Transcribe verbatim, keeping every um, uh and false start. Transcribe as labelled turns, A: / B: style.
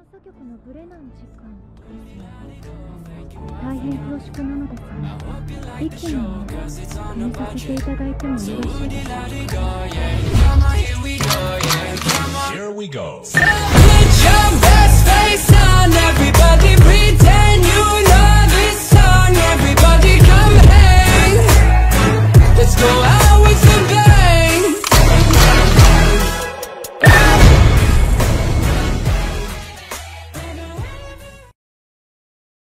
A: 査局のブレナン次官ですね。大変恐縮なのですが、一気に決めさせていただいてもよろしいですか。 Here we go. Put your best face on every